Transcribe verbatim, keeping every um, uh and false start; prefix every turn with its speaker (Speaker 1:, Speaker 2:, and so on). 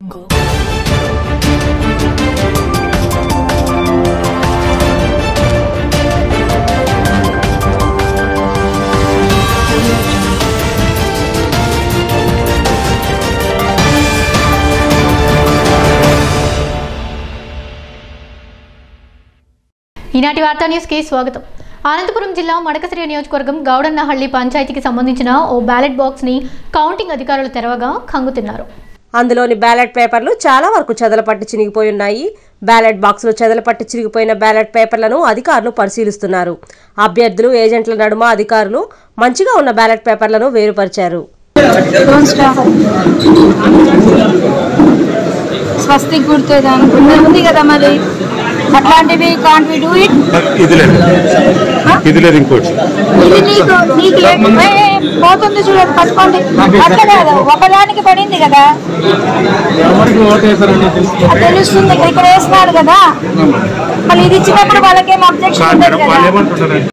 Speaker 1: ఈనాటి వార్తా న్యూస్ కి స్వాగతం. అనంతపురం జిల్లా మడకశ నియోజకవర్గం గౌడన్నహళ్లి పంచాయతీకి సంబంధించిన ఓ బ్యాలెట్ బాక్స్ ని కౌంటింగ్ అధికారులు తెరవగా కంగుతిన్నారు.
Speaker 2: అందులోని బ్యాలెట్ పేపర్లు చాలా వరకు చెదలపట్టి చినిగిపోయి ఉన్నాయి. బ్యాలెట్ బాక్సులు చెదలపట్టి చిరిగిపోయిన బ్యాలెట్ పేపర్లను అధికారులు పరిశీలిస్తున్నారు. అభ్యర్థులు ఏజెంట్ల నడుమ అధికారులు మంచిగా ఉన్న బ్యాలెట్ పేపర్లను వేరుపరిచారు.
Speaker 3: స్వస్తి గుర్తు ఉంది కదా, మరి అట్లాంటివి కాంట్ వి డూ ఇట్.
Speaker 4: ఇది లేదు ఇది లేదు ఇంకోటి
Speaker 3: ఇది నీకు నీకు పోతుంది చూడండి, పట్టుకోండి. అట్లా కాదు, ఒకదానికి పడింది కదా తెలుస్తుంది. ఇక్కడ వేస్తున్నాడు కదా, మళ్ళీ ఇది ఇచ్చినప్పుడు వాళ్ళకేం అబ్జెక్షన్ ఉండదు కదా.